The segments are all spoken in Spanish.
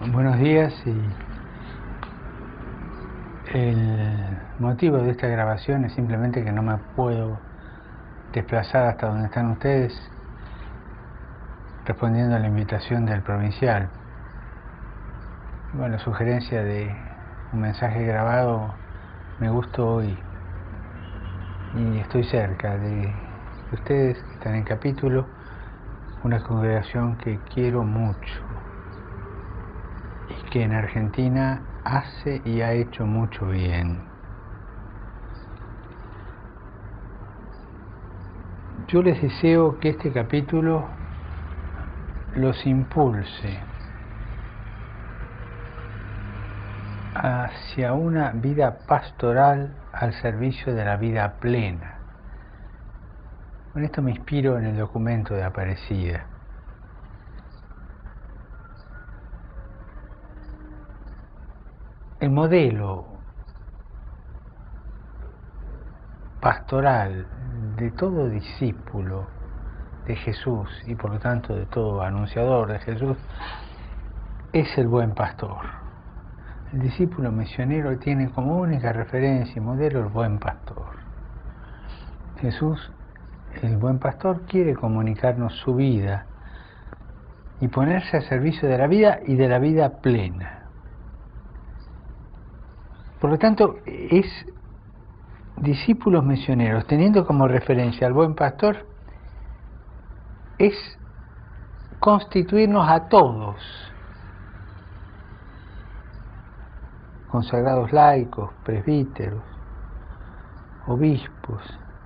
Buenos días, y el motivo de esta grabación es simplemente que no me puedo desplazar hasta donde están ustedes, respondiendo a la invitación del provincial. Bueno, la sugerencia de un mensaje grabado me gustó hoy y estoy cerca de ustedes que están en capítulo, una congregación que quiero mucho y que en Argentina hace y ha hecho mucho bien. Yo les deseo que este capítulo los impulse hacia una vida pastoral al servicio de la vida plena. Con esto me inspiro en el documento de Aparecida. El modelo pastoral de todo discípulo de Jesús y por lo tanto de todo anunciador de Jesús es el buen pastor. El discípulo misionero tiene como única referencia y modelo el buen pastor. Jesús, el buen pastor, quiere comunicarnos su vida y ponerse al servicio de la vida y de la vida plena. Por lo tanto, es discípulos misioneros, teniendo como referencia al buen pastor, es constituirnos a todos, consagrados laicos, presbíteros, obispos,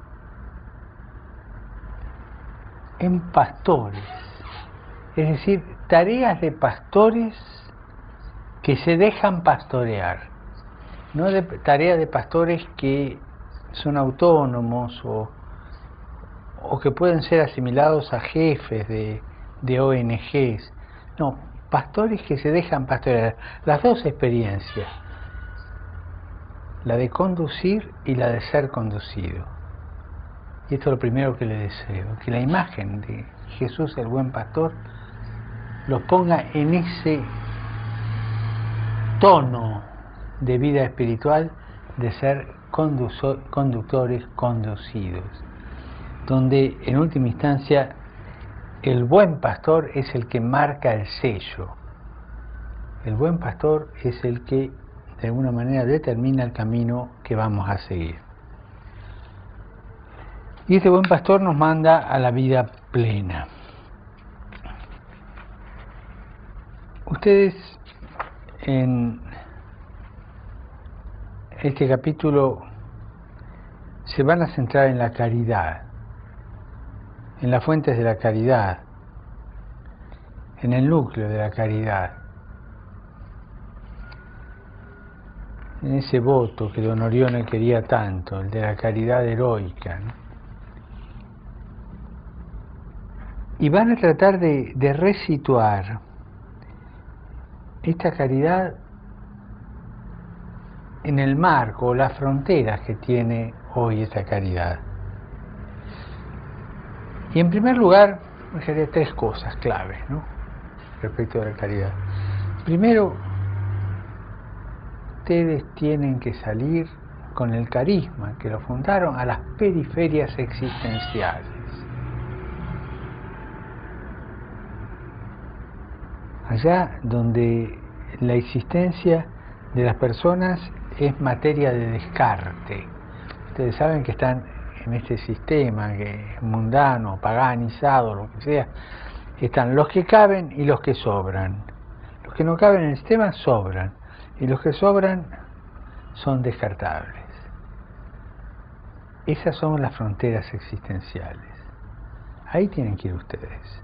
en pastores, es decir, tareas de pastores que se dejan pastorear, no de tareas de pastores que son autónomos o que pueden ser asimilados a jefes de ONGs, no, pastores que se dejan pastorear, las dos experiencias, la de conducir y la de ser conducido. Y esto es lo primero que le deseo, que la imagen de Jesús el buen pastor los ponga en ese tono de vida espiritual de ser conductores conducidos, donde en última instancia el buen pastor es el que marca el sello. El buen pastor es el que de alguna manera determina el camino que vamos a seguir. Y este buen pastor nos manda a la vida plena. Ustedes en este capítulo se van a centrar en la caridad, en las fuentes de la caridad, en el núcleo de la caridad, en ese voto que don Orione quería tanto, el de la caridad heroica, ¿no? Y van a tratar de resituar esta caridad en el marco o las fronteras que tiene hoy esta caridad. Y en primer lugar, dejaré tres cosas claves, ¿no?, respecto a la caridad. Primero, ustedes tienen que salir con el carisma que lo fundaron a las periferias existenciales. Allá donde la existencia de las personas es materia de descarte. Ustedes saben que están en este sistema que es mundano, paganizado, lo que sea, están los que caben y los que sobran. Los que no caben en el sistema sobran, y los que sobran son descartables. Esas son las fronteras existenciales. Ahí tienen que ir ustedes.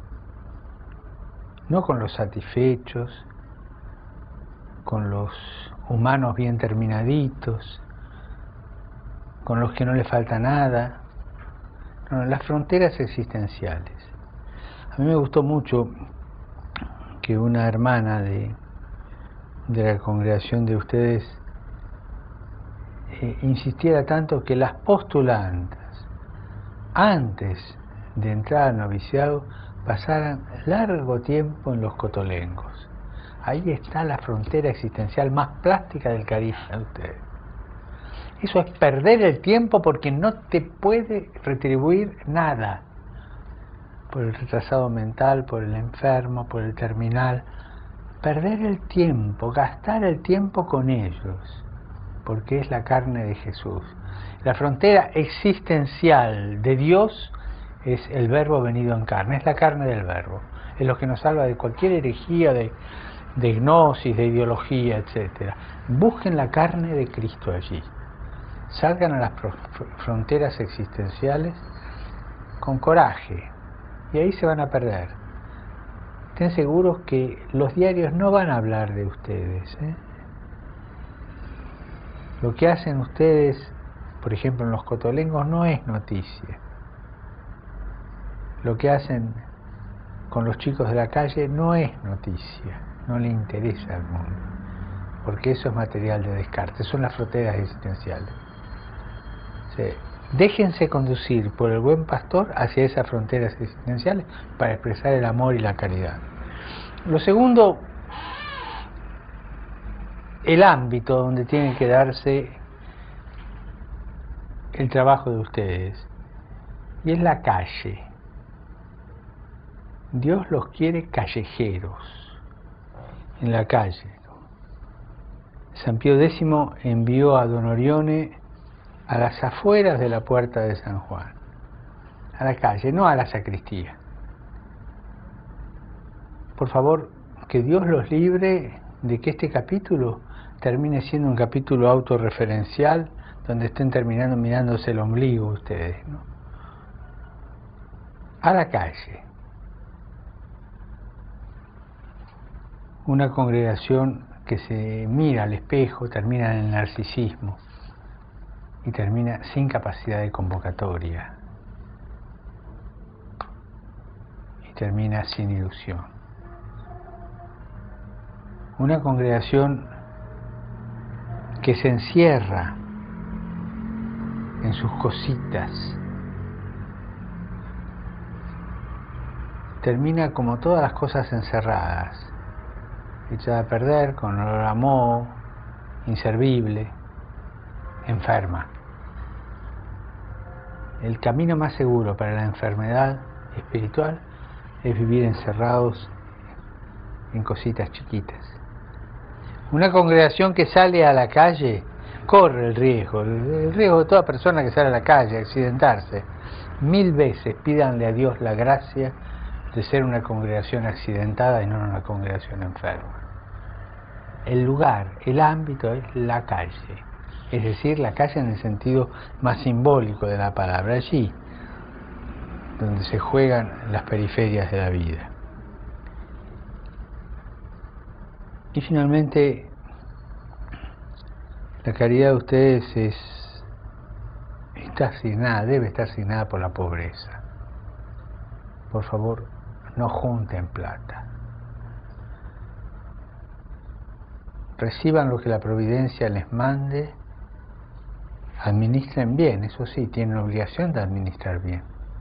No con los satisfechos, con los humanos bien terminaditos, con los que no les falta nada, no, las fronteras existenciales. A mí me gustó mucho que una hermana de la congregación de ustedes insistiera tanto que las postulantas, antes de entrar al noviciado, pasaran largo tiempo en los cotolengos. Ahí está la frontera existencial más plástica del carisma de ustedes. Eso es perder el tiempo porque no te puede retribuir nada. Por el retrasado mental, por el enfermo, por el terminal. Perder el tiempo, gastar el tiempo con ellos, porque es la carne de Jesús. La frontera existencial de Dios es el Verbo venido en carne, es la carne del Verbo. Es lo que nos salva de cualquier herejía, de gnosis, de ideología, etc. Busquen la carne de Cristo allí. Salgan a las fronteras existenciales con coraje y ahí se van a perder. Estén seguros que los diarios no van a hablar de ustedes. Lo que hacen ustedes, por ejemplo en los cotolengos, no es noticia. Lo que hacen con los chicos de la calle no es noticia, no le interesa al mundo, porque eso es material de descarte, son las fronteras existenciales. Déjense conducir por el buen pastor hacia esas fronteras existenciales para expresar el amor y la caridad. Lo segundo, el ámbito donde tiene que darse el trabajo de ustedes, y es la calle. Dios los quiere callejeros, en la calle. San Pío X envió a Don Orione a las afueras de la puerta de San Juan, a la calle, no a la sacristía. Por favor, que Dios los libre de que este capítulo termine siendo un capítulo autorreferencial donde estén terminando mirándose el ombligo ustedes, ¿no? A la calle. Una congregación que se mira al espejo termina en el narcisismo y termina sin capacidad de convocatoria y termina sin ilusión. Una congregación que se encierra en sus cositas termina como todas las cosas encerradas, echada a perder, con olor a moho, inservible, enferma. El camino más seguro para la enfermedad espiritual es vivir encerrados en cositas chiquitas. Una congregación que sale a la calle corre el riesgo de toda persona que sale a la calle, accidentarse. 1000 veces pídanle a Dios la gracia de ser una congregación accidentada y no una congregación enferma. El lugar, el ámbito es la calle, es decir, la calle en el sentido más simbólico de la palabra, allí donde se juegan las periferias de la vida. Y finalmente, la caridad de ustedes está asignada, debe estar asignada por la pobreza. Por favor, no junten plata. Reciban lo que la providencia les mande, administren bien, eso sí, tienen obligación de administrar bien.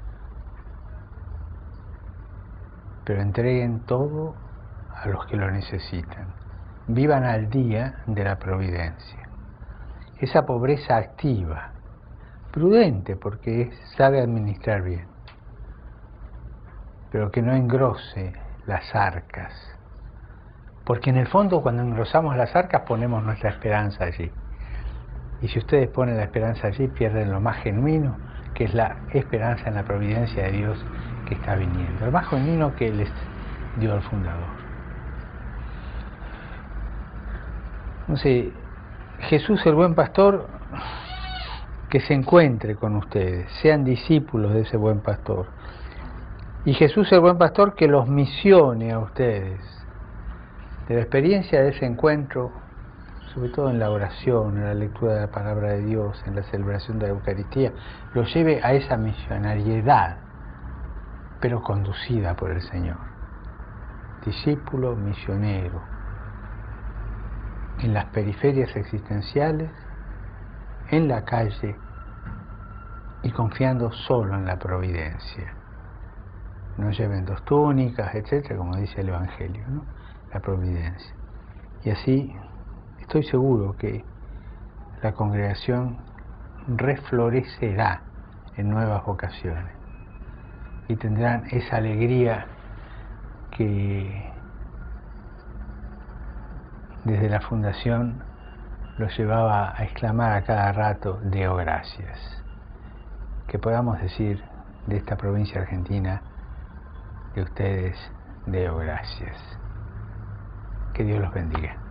Pero entreguen todo a los que lo necesitan. Vivan al día de la providencia. Esa pobreza activa, prudente porque sabe administrar bien, pero que no engrose las arcas. Porque en el fondo cuando engrosamos las arcas ponemos nuestra esperanza allí. Y si ustedes ponen la esperanza allí, pierden lo más genuino, que es la esperanza en la providencia de Dios que está viniendo. Lo más genuino que les dio el fundador. Entonces, Jesús el buen pastor, que se encuentre con ustedes, sean discípulos de ese buen pastor. Y Jesús el buen pastor que los misione a ustedes. De la experiencia de ese encuentro, sobre todo en la oración, en la lectura de la palabra de Dios, en la celebración de la Eucaristía, los lleve a esa misionariedad, pero conducida por el Señor. Discípulo misionero, en las periferias existenciales, en la calle y confiando solo en la providencia. No lleven 2 túnicas, etcétera, como dice el Evangelio, ¿no? la providencia. Y así estoy seguro que la congregación reflorecerá en nuevas vocaciones y tendrán esa alegría que desde la fundación los llevaba a exclamar a cada rato: Deo gracias. Que podamos decir de esta provincia argentina, de ustedes, Deo gracias. Que Dios los bendiga.